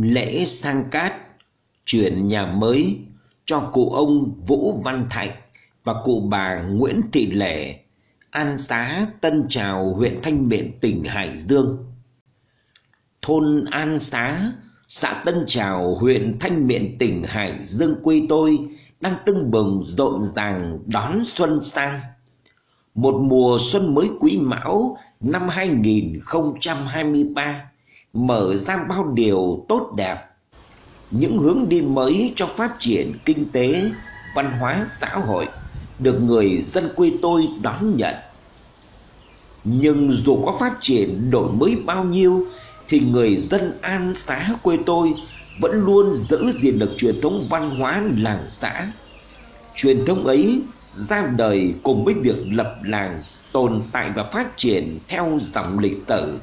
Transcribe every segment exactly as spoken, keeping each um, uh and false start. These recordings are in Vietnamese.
Lễ sang cát chuyển nhà mới cho cụ ông Vũ Văn Thạnh và cụ bà Nguyễn Thị Lệ, An Xá, Tân Trào, huyện Thanh Miện, tỉnh Hải Dương. Thôn An Xá, xã Tân Trào, huyện Thanh Miện, tỉnh Hải Dương quê tôi đang tưng bừng rộn ràng đón xuân sang. Một mùa xuân mới Quý Mão năm hai nghìn không trăm hai mươi ba mở ra bao điều tốt đẹp, những hướng đi mới cho phát triển kinh tế, văn hóa xã hội được người dân quê tôi đón nhận. Nhưng dù có phát triển đổi mới bao nhiêu thì người dân An Xá quê tôi vẫn luôn giữ gìn được truyền thống văn hóa làng xã. Truyền thống ấy ra đời cùng với việc lập làng tồn tại và phát triển theo dòng lịch sử.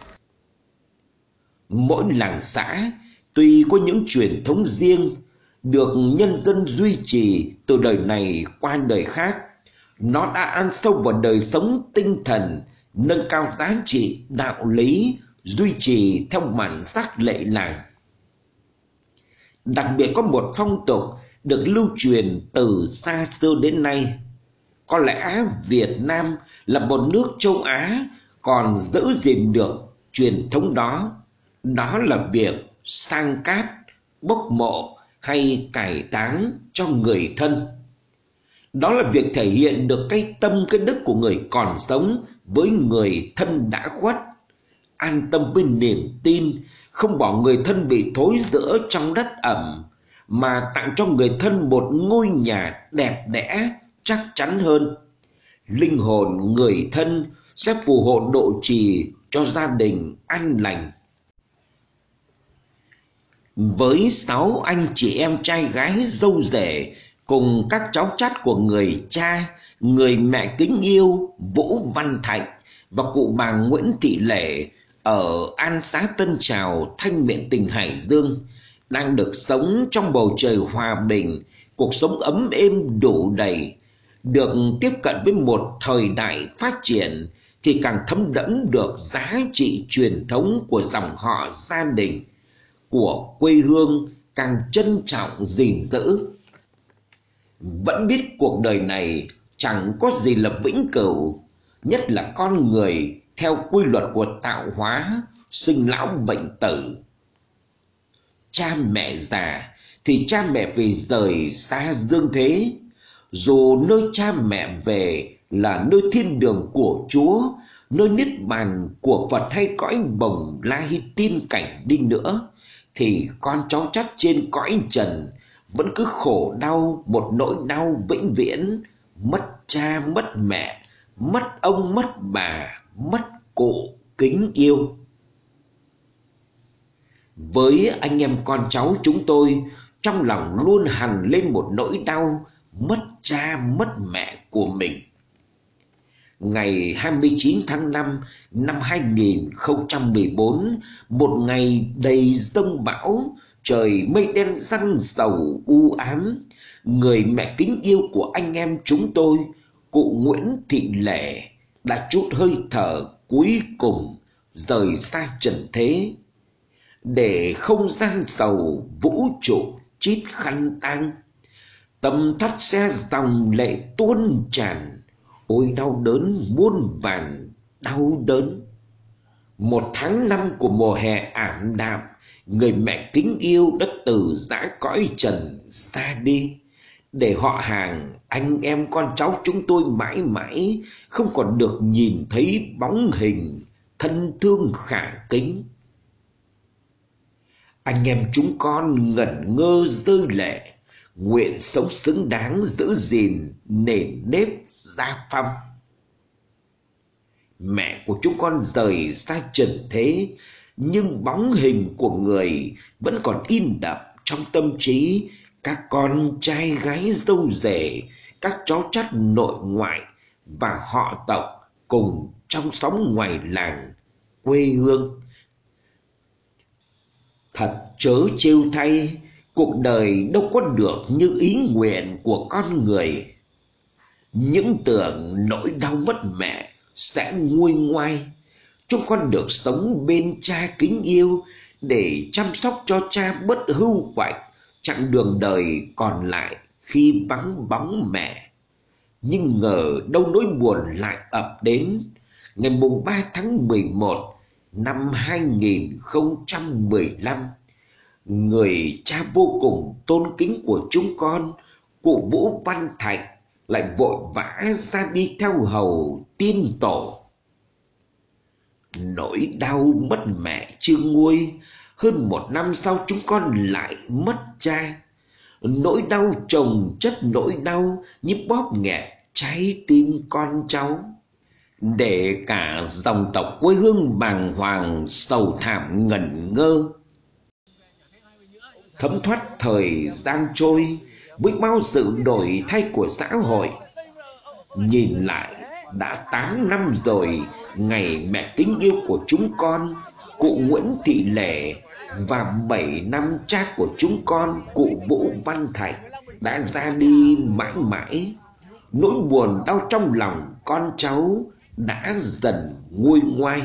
Mỗi làng xã tuy có những truyền thống riêng được nhân dân duy trì từ đời này qua đời khác, nó đã ăn sâu vào đời sống tinh thần, nâng cao giá trị đạo lý, duy trì theo bản sắc lệ làng. Đặc biệt có một phong tục được lưu truyền từ xa xưa đến nay. Có lẽ Việt Nam là một nước châu Á còn giữ gìn được truyền thống đó. Đó là việc sang cát, bốc mộ hay cải táng cho người thân. Đó là việc thể hiện được cái tâm cái đức của người còn sống với người thân đã khuất, an tâm với niềm tin, không bỏ người thân bị thối rữa trong đất ẩm, mà tặng cho người thân một ngôi nhà đẹp đẽ, chắc chắn hơn. Linh hồn người thân sẽ phù hộ độ trì cho gia đình an lành. Với sáu anh chị em trai gái dâu rể cùng các cháu chắt của người cha, người mẹ kính yêu Vũ Văn Thạnh và cụ bà Nguyễn Thị Lệ ở An Xá Tân Trào, Thanh Miện, tỉnh Hải Dương, đang được sống trong bầu trời hòa bình, cuộc sống ấm êm đủ đầy. Được tiếp cận với một thời đại phát triển thì càng thấm đẫm được giá trị truyền thống của dòng họ gia đình, của quê hương, càng trân trọng gìn giữ. Vẫn biết cuộc đời này chẳng có gì là vĩnh cửu, nhất là con người theo quy luật của tạo hóa, sinh lão bệnh tử. Cha mẹ già thì cha mẹ phải rời xa dương thế. Dù nơi cha mẹ về là nơi thiên đường của Chúa, nơi niết bàn của Phật hay cõi bồng lai tiên cảnh đi nữa, thì con cháu chắt trên cõi trần vẫn cứ khổ đau một nỗi đau vĩnh viễn, mất cha mất mẹ, mất ông mất bà, mất cụ kính yêu. Với anh em con cháu chúng tôi, trong lòng luôn hằn lên một nỗi đau mất cha mất mẹ của mình. Ngày hai mươi chín tháng năm năm hai nghìn không trăm mười bốn, một ngày đầy giông bão, trời mây đen giăng sầu u ám, người mẹ kính yêu của anh em chúng tôi, cụ Nguyễn Thị Lệ, đã trút hơi thở cuối cùng rời xa trần thế. Để không gian sầu vũ trụ chít khăn tang, tâm thắt xe dòng lệ tuôn tràn, ôi đau đớn muôn vàn đau đớn. Một tháng năm của mùa hè ảm đạm, người mẹ kính yêu đã từ giã cõi trần xa đi, để họ hàng, anh em con cháu chúng tôi mãi mãi không còn được nhìn thấy bóng hình thân thương khả kính. Anh em chúng con ngẩn ngơ rơi lệ, nguyện sống xứng đáng giữ gìn nền nếp gia phong. Mẹ của chúng con rời xa trần thế, nhưng bóng hình của người vẫn còn in đậm trong tâm trí các con trai gái dâu rể, các cháu chắt nội ngoại và họ tộc cùng trong xóm ngoài làng quê hương. Thật chớ trêu thay, cuộc đời đâu có được như ý nguyện của con người. Những tưởng nỗi đau mất mẹ sẽ nguôi ngoai, chúng con được sống bên cha kính yêu để chăm sóc cho cha bất hưu quạnh chặng đường đời còn lại khi vắng bóng mẹ. Nhưng ngờ đâu nỗi buồn lại ập đến. Ngày mùng ba tháng mười một năm hai nghìn không trăm mười lăm, người cha vô cùng tôn kính của chúng con, cụ Vũ Văn Thạch, lại vội vã ra đi theo hầu tiên tổ. Nỗi đau mất mẹ chưa nguôi, hơn một năm sau chúng con lại mất cha. Nỗi đau chồng chất nỗi đau như bóp nghẹt trái tim con cháu. Để cả dòng tộc quê hương bàng hoàng sầu thảm ngẩn ngơ. Thấm thoát thời gian trôi với bao sự đổi thay của xã hội. Nhìn lại đã tám năm rồi ngày mẹ kính yêu của chúng con, cụ Nguyễn Thị Lệ, và bảy năm cha của chúng con, cụ Vũ Văn Thạch, đã ra đi mãi mãi. Nỗi buồn đau trong lòng con cháu đã dần nguôi ngoai.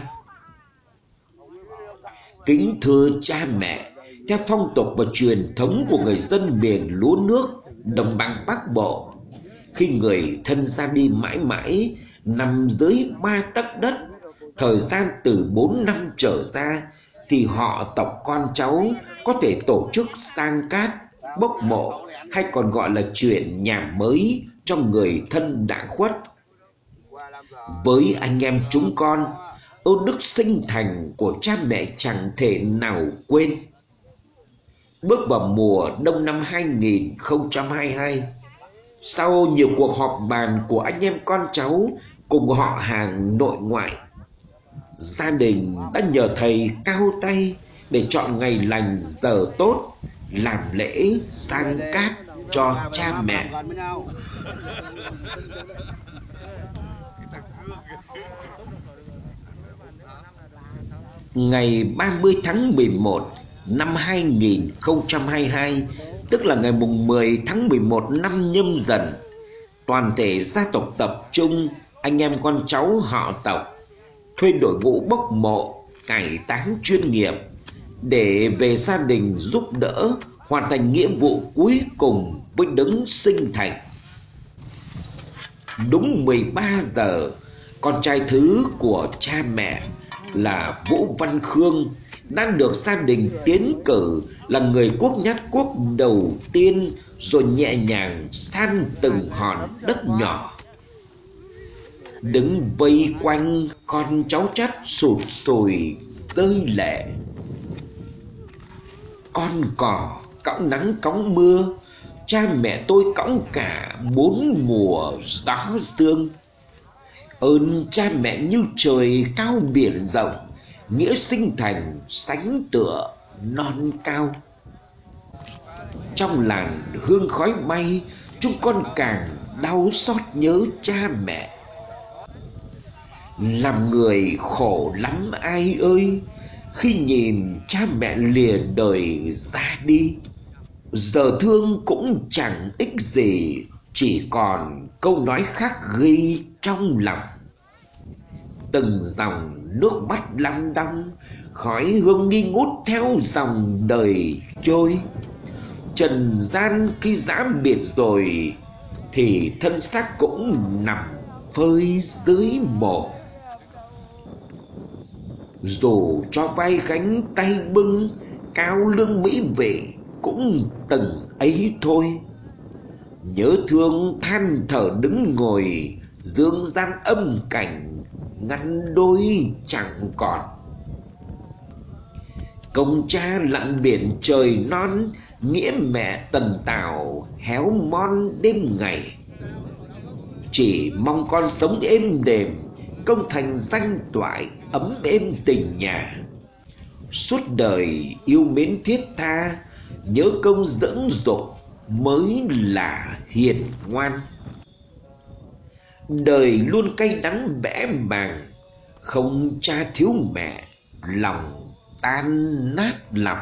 Kính thưa cha mẹ, theo phong tục và truyền thống của người dân miền lúa nước đồng bằng Bắc Bộ, khi người thân ra đi mãi mãi nằm dưới ba tấc đất, thời gian từ bốn năm trở ra, thì họ tộc con cháu có thể tổ chức sang cát, bốc mộ, hay còn gọi là chuyển nhà mới cho người thân đã khuất. Với anh em chúng con, ơn đức sinh thành của cha mẹ chẳng thể nào quên. Bước vào mùa đông năm hai nghìn không trăm hai mươi hai, sau nhiều cuộc họp bàn của anh em con cháu cùng họ hàng nội ngoại, gia đình đã nhờ thầy cao tay để chọn ngày lành giờ tốt làm lễ sang cát cho cha mẹ. Ngày ba mươi tháng mười một năm hai nghìn không trăm hai mươi hai, tức là ngày mùng mười tháng mười một năm Nhâm Dần, toàn thể gia tộc tập trung anh em con cháu họ tộc thuê đội ngũ bốc mộ cải táng chuyên nghiệp để về gia đình giúp đỡ hoàn thành nghĩa vụ cuối cùng với đấng sinh thành. Đúng mười ba giờ, con trai thứ của cha mẹ là Vũ Văn Khương đã được gia đình tiến cử là người quốc nhát quốc đầu tiên, rồi nhẹ nhàng san từng hòn đất nhỏ. Đứng vây quanh, con cháu chắt sụt sùi rơi lệ. Con cò cõng nắng cõng mưa, cha mẹ tôi cõng cả bốn mùa gió sương. Ơn cha mẹ như trời cao biển rộng, nghĩa sinh thành sánh tựa non cao. Trong làn hương khói bay, chúng con càng đau xót nhớ cha mẹ. Làm người khổ lắm ai ơi, khi nhìn cha mẹ lìa đời ra đi. Giờ thương cũng chẳng ích gì, chỉ còn câu nói khắc ghi trong lòng. Từng dòng nước mắt lăn đong, khói hương nghi ngút theo dòng đời trôi. Trần gian khi giã biệt rồi, thì thân xác cũng nằm phơi dưới mộ. Dù cho vai gánh tay bưng, cao lương mỹ vị cũng từng ấy thôi. Nhớ thương than thở đứng ngồi, dương gian âm cảnh ngăn đôi chẳng còn. Công cha lặn biển trời non, nghĩa mẹ tần tảo héo mon đêm ngày. Chỉ mong con sống êm đềm, công thành danh toại ấm êm tình nhà. Suốt đời yêu mến thiết tha, nhớ công dưỡng dục mới là hiền ngoan. Đời luôn cay đắng bẽ bàng, không cha thiếu mẹ lòng tan nát lòng.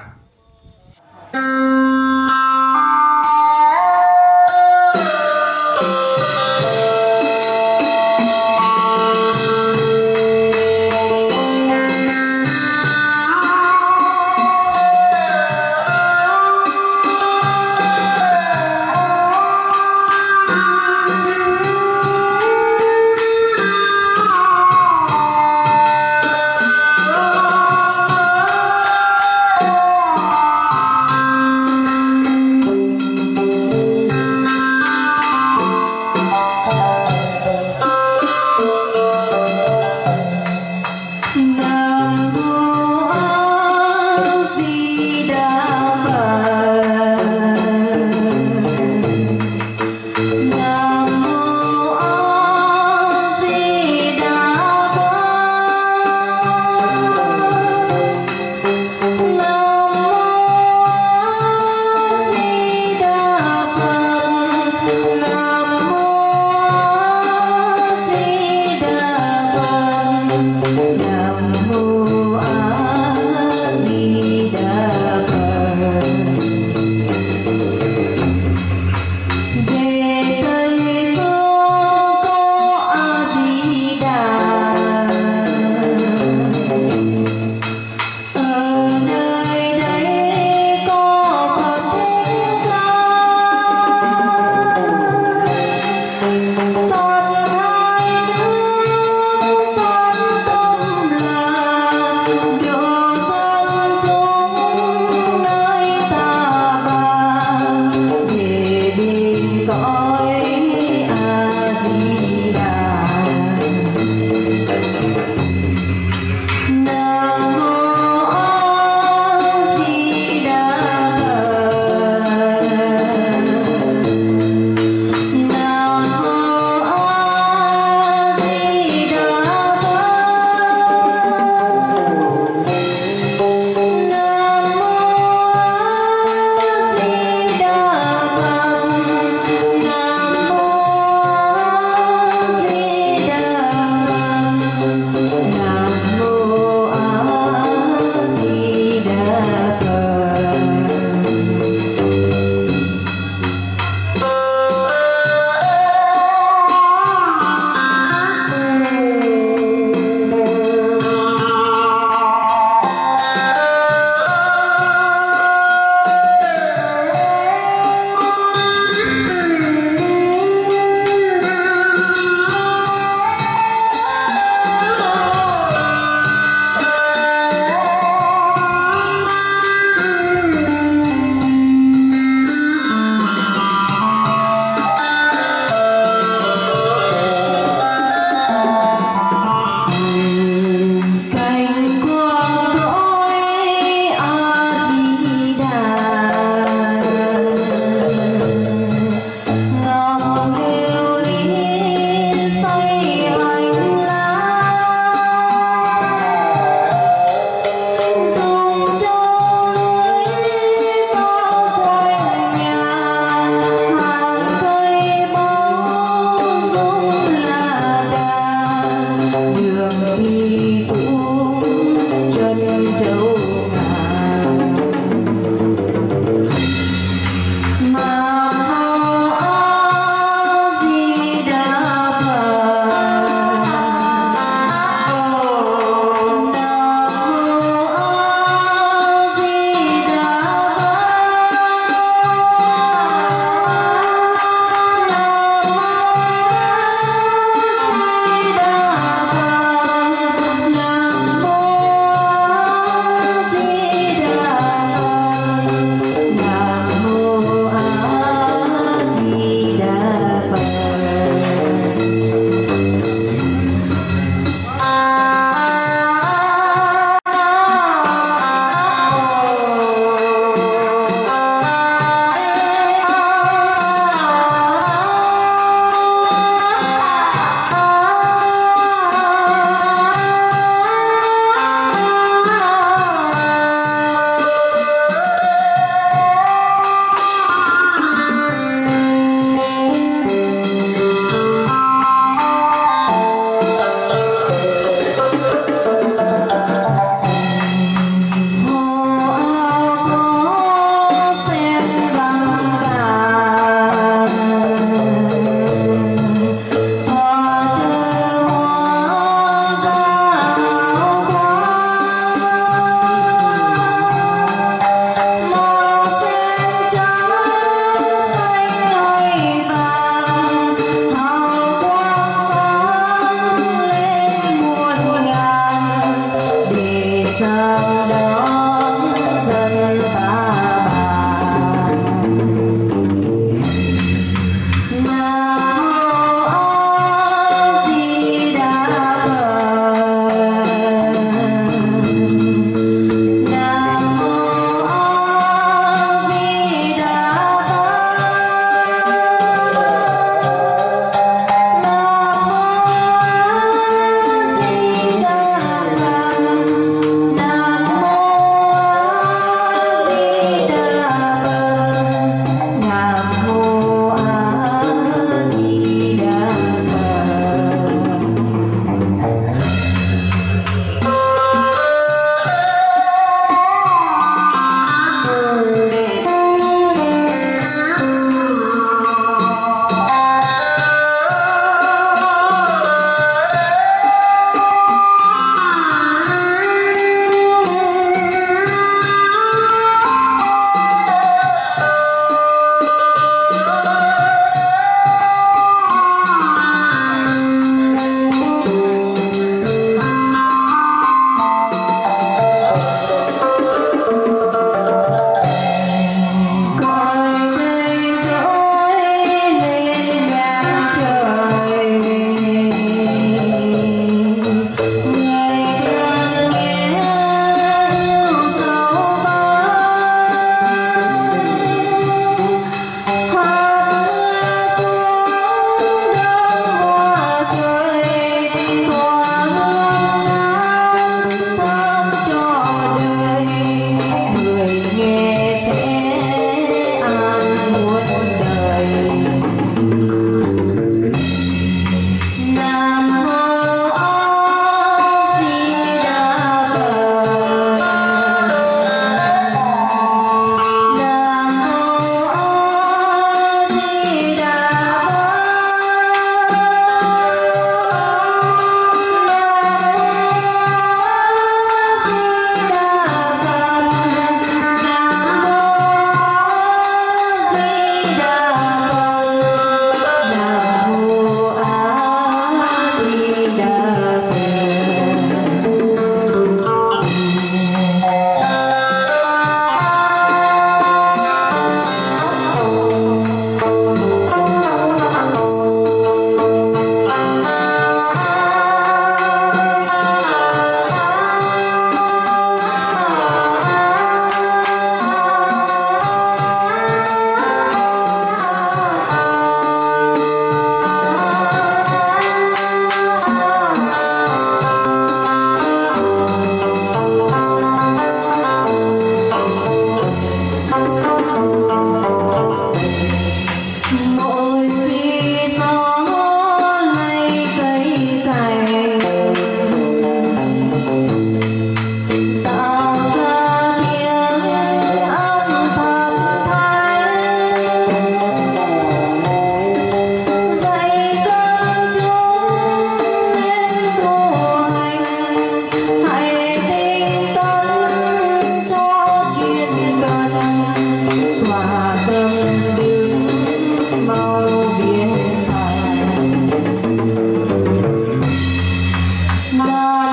đi cũng chân châu ngàn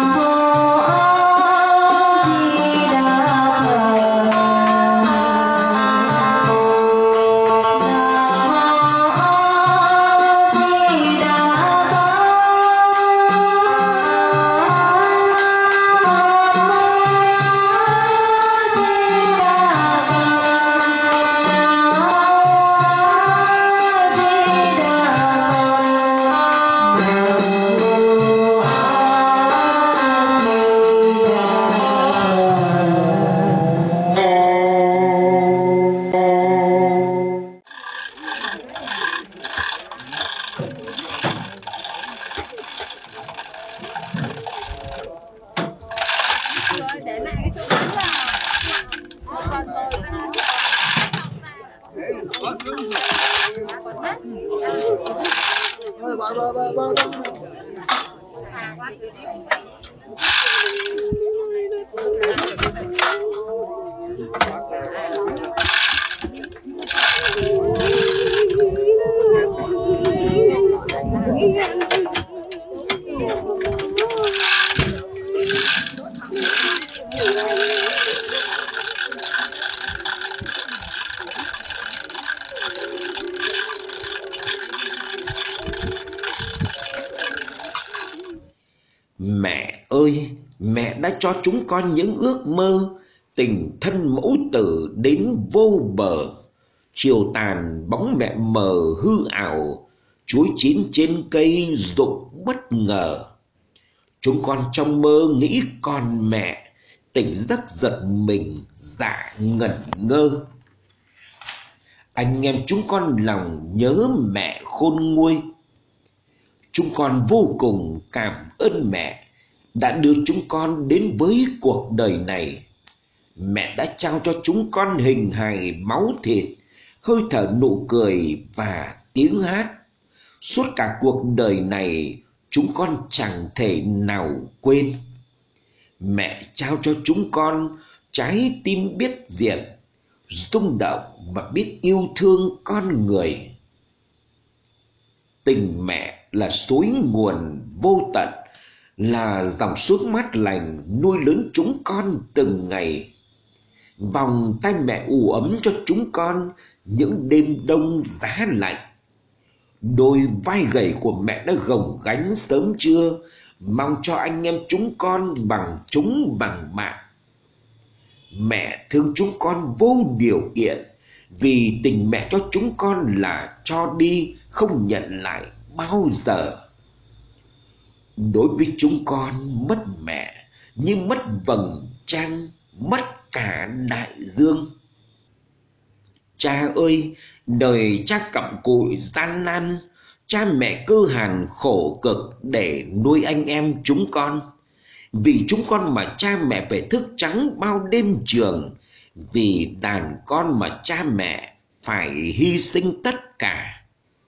Mẹ ơi, mẹ đã cho chúng con những ước mơ, tình thân mẫu tử đến vô bờ. Chiều tàn bóng mẹ mờ hư ảo, chuối chín trên cây rụng bất ngờ. Chúng con trong mơ nghĩ còn mẹ, tỉnh giấc giật mình dạ ngẩn ngơ. Anh em chúng con lòng nhớ mẹ khôn nguôi. Chúng con vô cùng cảm ơn mẹ đã đưa chúng con đến với cuộc đời này. Mẹ đã trao cho chúng con hình hài máu thịt, hơi thở nụ cười và tiếng hát. Suốt cả cuộc đời này chúng con chẳng thể nào quên. Mẹ trao cho chúng con trái tim biết diện, rung động và biết yêu thương con người. Tình mẹ là suối nguồn vô tận, là dòng suối mát lành nuôi lớn chúng con từng ngày. Vòng tay mẹ ủ ấm cho chúng con những đêm đông giá lạnh. Đôi vai gầy của mẹ đã gồng gánh sớm trưa, mong cho anh em chúng con bằng chúng bằng mạng. Mẹ thương chúng con vô điều kiện, vì tình mẹ cho chúng con là cho đi không nhận lại bao giờ. Đối với chúng con, mất mẹ như mất vầng trăng, mất cả đại dương. Cha ơi, đời cha cặm cụi gian nan, cha mẹ cơ hàn khổ cực để nuôi anh em chúng con. Vì chúng con mà cha mẹ phải thức trắng bao đêm trường, vì đàn con mà cha mẹ phải hy sinh tất cả.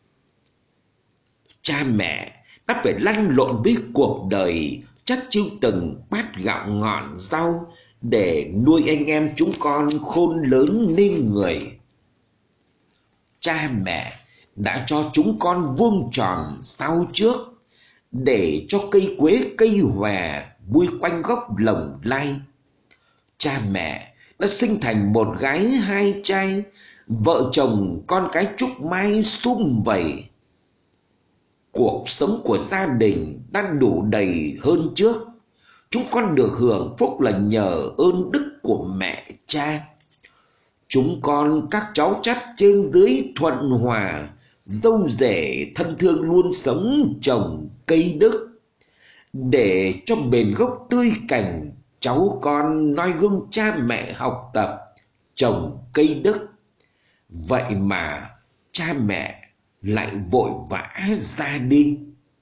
Cha mẹ đã phải lăn lộn với cuộc đời, chắc chiêu từng bát gạo ngọn rau để nuôi anh em chúng con khôn lớn nên người. Cha mẹ đã cho chúng con vuông tròn sau trước, để cho cây quế cây hòe vui quanh gốc lồng lai. Cha mẹ đã sinh thành một gái hai trai, vợ chồng con cái chúc mai sum vầy. Cuộc sống của gia đình đã đủ đầy hơn trước. Chúng con được hưởng phúc là nhờ ơn đức của mẹ cha. Chúng con các cháu chắt trên dưới thuận hòa, dâu rể thân thương luôn sống trồng cây đức. Để cho bền gốc tươi cảnh, cháu con noi gương cha mẹ học tập trồng cây đức. Vậy mà cha mẹ lại vội vã ra đi.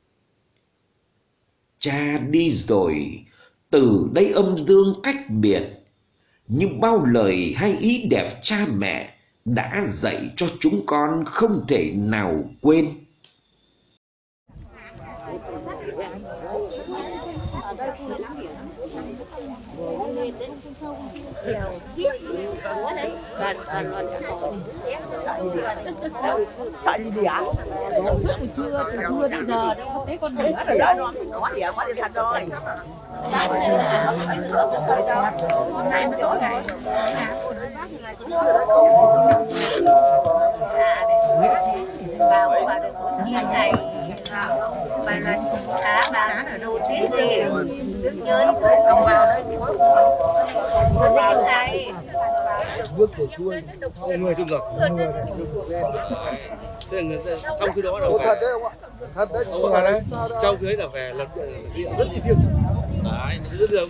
Cha đi rồi, từ đây âm dương cách biệt, nhưng bao lời hay ý đẹp cha mẹ đã dạy cho chúng con không thể nào quên. Sợ gì đi ạ? Từ trưa, từ trưa đến giờ, thấy con gì? Có gì ạ? Có gì thành rồi. ngày bà là thả bà ở đâu thế gì đứng chơi không vào đây mình đi đây bước của chuông người chung rồi thế là người trong khi đó là thật đấy không ạ thật đấy không thật đấy trong khi đấy là về là rất là thiêng đấy rất đường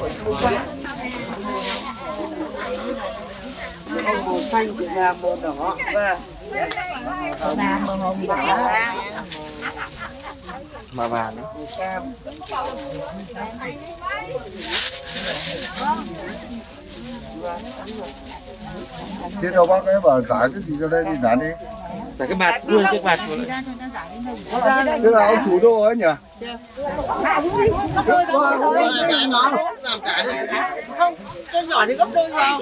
màu xanh thì là màu đỏ và là màu hồng đỏ mà vàng cam thế đâu bác ấy bảo giải cái gì cho đây thì giải đi giải cái bạt luôn cái bạt của thế là ông chủ đô ấy nhỉ làm cả đi không cái nhỏ thì gấp đôi vào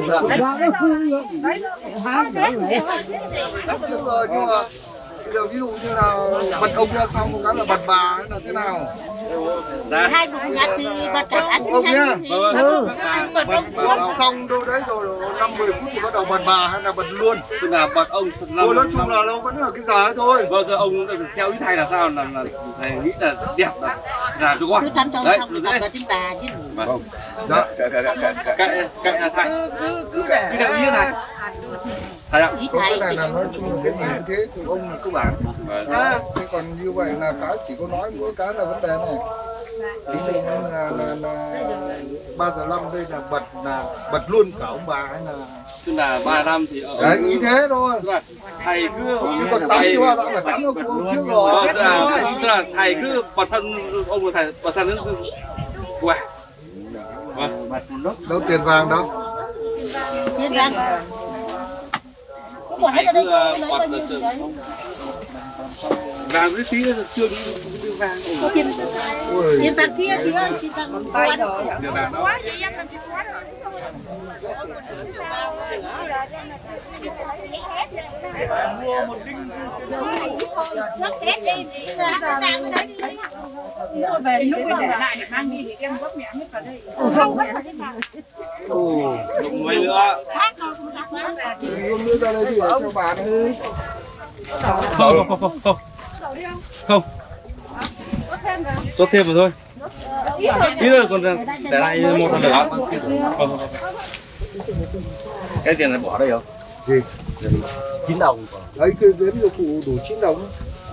rồi nhưng mà bây giờ ví dụ như là bật ông ra xong một cái là bật bà hay là thế nào hai cục nhặt thì bật cả ăn ông nhá bật ông xong đâu đấy rồi năm mười phút thì bắt đầu bật bà hay là bật luôn tức là bật ông thôi nói chung là nó vẫn ở cái giá thôi vâng thưa ông theo ý thầy là sao là, là thầy nghĩ là đẹp là là cho con đấy nó dễ vâng dạ cái cái là thầy cứ cứ để cứ để ý này thầy ạ cái này là nói chung là cái gì cũng thế thì ông là cơ bản thế còn như vậy là cái chỉ có nói mỗi cái là vấn đề này ví dụ như là là là ba giờ năm đây là bật là bật luôn cả ông bà hay là tức là ba năm thì ở đấy ý thế thôi tức là thầy cứ còn tắm chưa đã phải tắm của ông trước rồi tức là tức là thầy cứ bật sân ông là thầy bật sân cứ quẹt vâng đâu tiền vàng đâu tiền vàng thầy cứ bật là trường vàng với tí là chưa đi vàng tiền vàng kia chứ tiền vàng quay rồi tiền vàng đó mua một đinh về lúc lại để mang đi thì em gấp mẹ hết vào đây không ồ đúng mấy nữa luôn đưa ra đây thì cho bà đấy không không không không không tốt thêm vào thôi ít rồi còn để lại một thằng nữa không cái tiền này bỏ đây không gì chín đồng đấy cái đến giờ cụ đủ chín đồng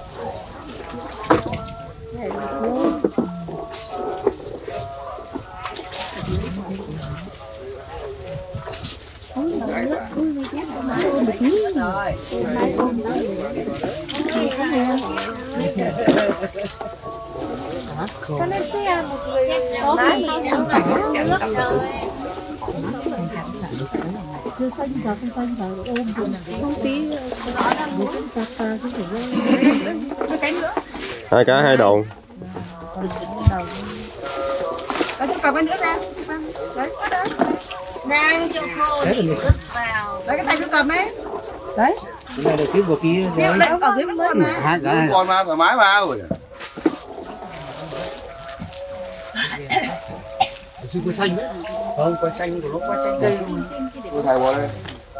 cho nên xe một người có gì nước rồi chưa xanh vào không xanh vào ôm không tí hai cá hai đầu có chút cầm nước ra đấy đang cho khô thì ướp vào đấy cái tay chút cầm ấy đấy cái này là cái vừa kia đấy ở dưới vẫn còn mà còn mà thoải mái mà rồi xin quay xanh đấy không quay xanh của nó quay xanh đây tôi thầy vào đây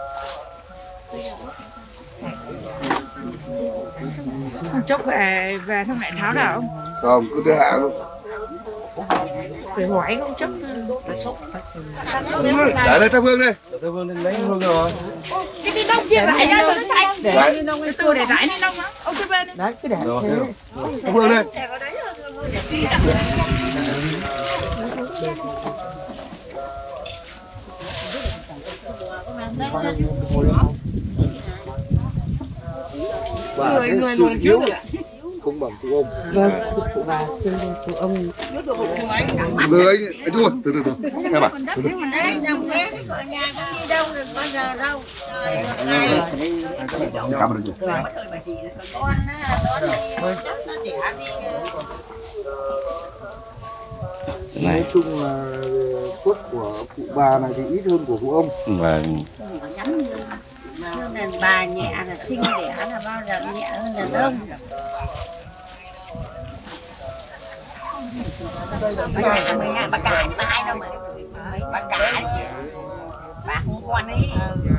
không chốc về về xong lại tháo nào không? không cứ thế hạ luôn Phải hỏi không chốc để đây thắp hương đây thắp hương lên lấy hương rồi cái đi nông kia lại ra cho nó xanh để đi nông cái từ để rải đi nông á ông cái bên đấy cứ để thắp hương đây người người luôn trước rồi không bằng cụ ông vâng cụ bà cụ ông người anh anh thua từ từ từ nghe bà từ từ đấy nằm thế ở nhà không đi đâu được bao giờ đâu cảm ơn chị con á con chắc nó đẻ đi nói chung là quất của cụ bà này thì ít hơn của cụ ông vâng nên bà nhẹ là sinh đẻ là bao giờ nhẹ hơn đàn ông Bà mười ngàn bà cả bà hai đâu mà bà cả bà không quan đi.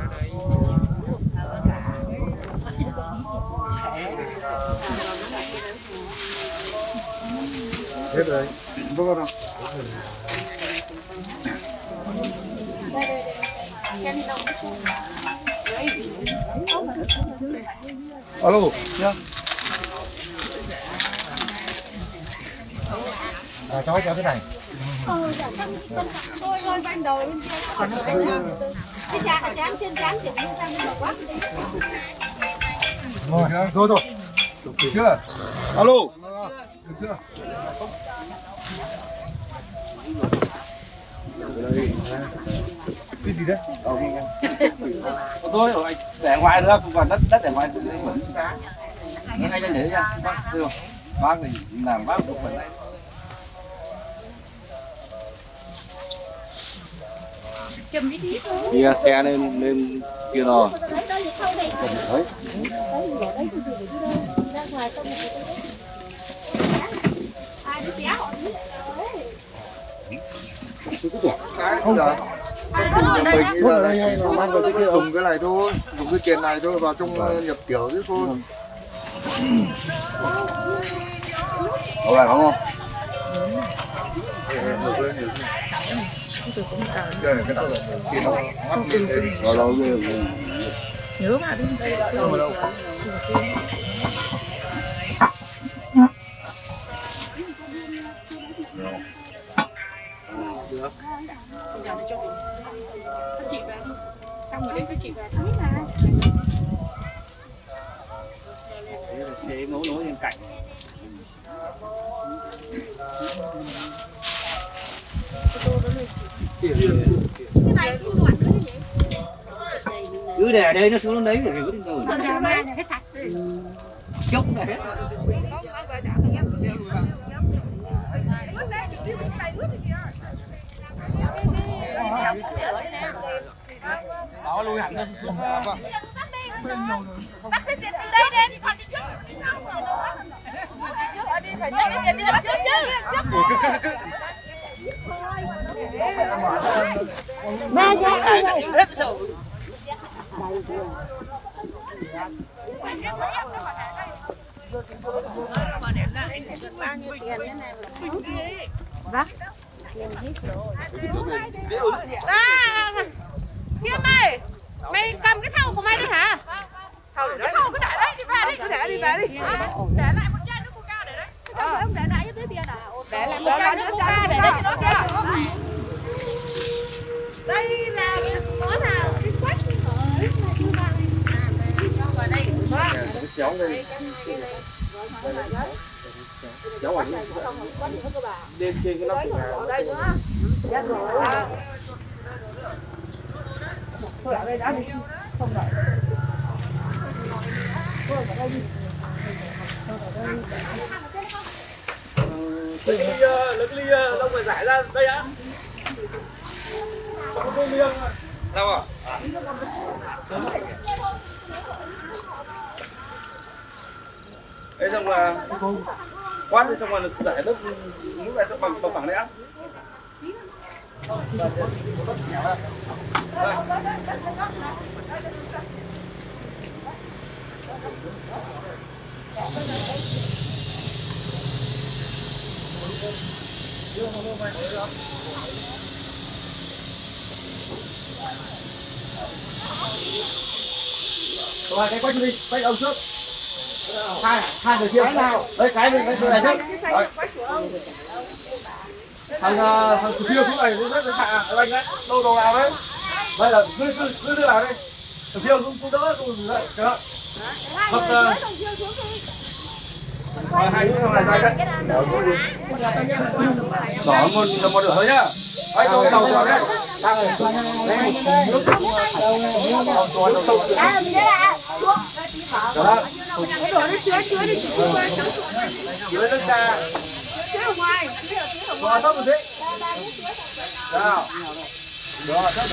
Hết rồi. Vâng không? Alo, nhá. À, cho cho cái này. Ừ, dạ, thôi thôi ban đầu bên kia còn nó cái chán chán trên chán chỉ muốn sang bên quá. Rồi, rồi rồi. Được chưa? Alo. Được chưa? Cái gì đấy? Còn tôi rồi để ngoài nữa, còn đất đất để ngoài tự nhiên vẫn giá. Nó hay lên để ra, bác được. Bác thì làm bác cũng phần này. Kia xe lên lên kia rồi. Đấy. Không giờ. Mình ở đây hay là mang về cái kia dùng cái này thôi, dùng cái tiền này thôi vào trong nhập kiểu chứ thôi. Có phải không? Rồi đâu ghê. Nhớ mà đi. Thế ngấu nối trên cạnh. Cứ để ở đây nó xuống đấy rồi vứt rồi. Chốc này. Đó lui hẳn ra xuống. Tắt cái tiền từ đây lên, còn đi trước. Đi phải tắt cái tiền đi trước chứ. Ba ra hết rồi. Vâng. Kim ơi, mày cầm cái thau của mày đi hả? Thau để đấy. Thau cứ để đấy, đi về đi. Cứ để đi về đi. Để lại một chai nước coca để đấy. Ờ. Không để lại cho tới tiền à? Để lại một chai nước coca để đấy cho nó kia. Đây là món nào cái quách rồi. Vào đây. Cháu đây. Cháu ở lên trên cái nắp của Đây nữa. Dạ rồi. Thôi ở đây đã đi. Không đợi. Lấy cái ly, lấy cái ly đông phải giải ra đây á. Có cái ly đâu à? Đấy xong là quát đi xong rồi giải nước nước này bằng bằng phẳng đấy á. Rồi cái quay đi, quay ông trước. Hai hai người kia nào. Đấy cái này cái này trước. Rồi. Thằng thằng kia cũng này cũng rất là hạ anh đấy. Đâu đồ nào đấy. Đây là cứ cứ cứ đưa vào đây. Thằng kia cũng cũng đỡ cũng gì đấy. Được. Thật rồi hai đứa này đây đấy. Đỏ một một nửa thôi nhá. Anh đầu đầu rồi đấy. Đang rồi. Đây nước đầu rồi đầu đầu. À, mình là Đó. cái đồ nó chứa chứa đi chỉ qua trắng Dưới nước ra. chứa ở ngoài. Rồi thấp một tí. Nào. Đó, thấp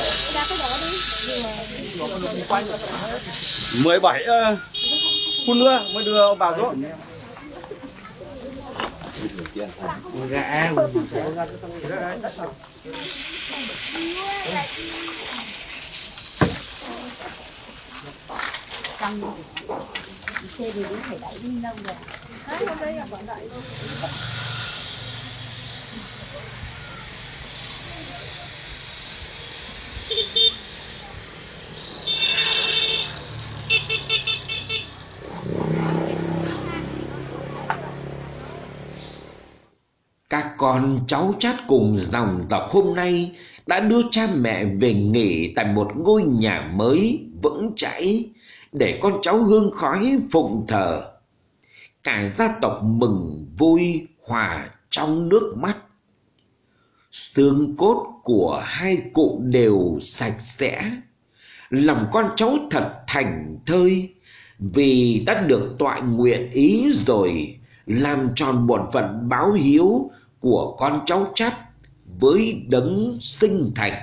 rồi. mười bảy uh, phút nữa mới đưa ông bà xuống. Các con cháu chát cùng dòng tộc hôm nay đã đưa cha mẹ về nghỉ tại một ngôi nhà mới vững chãi để con cháu hương khói phụng thờ. Cả gia tộc mừng vui hòa trong nước mắt. Xương cốt của hai cụ đều sạch sẽ, lòng con cháu thật thành thơi vì đã được tọa nguyện ý rồi, làm tròn bổn phận báo hiếu của con cháu chắt với đấng sinh thành.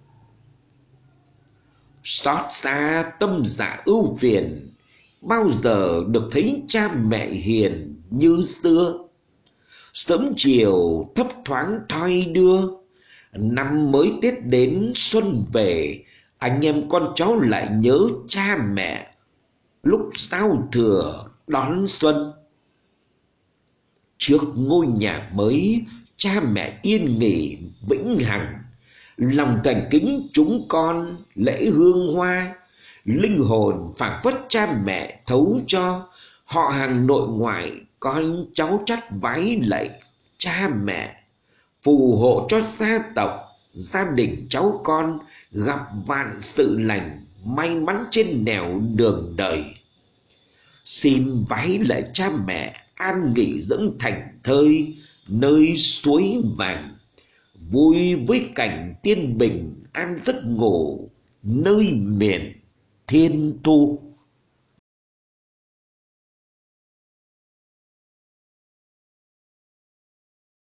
Xót xa tâm dạ ưu phiền, bao giờ được thấy cha mẹ hiền như xưa. Sớm chiều thấp thoáng thoi đưa, năm mới Tết đến xuân về, anh em con cháu lại nhớ cha mẹ lúc giao thừa đón xuân. Trước ngôi nhà mới, cha mẹ yên nghỉ vĩnh hằng, lòng thành kính chúng con lễ hương hoa. Linh hồn phảng phất cha mẹ thấu cho, họ hàng nội ngoại con cháu chắt vái lạy cha mẹ, phù hộ cho gia tộc gia đình cháu con gặp vạn sự lành, may mắn trên nẻo đường đời. Xin vái lại cha mẹ an nghỉ dưỡng thành thơi nơi suối vàng, vui với cảnh tiên bình an giấc ngủ nơi miền thiên thu.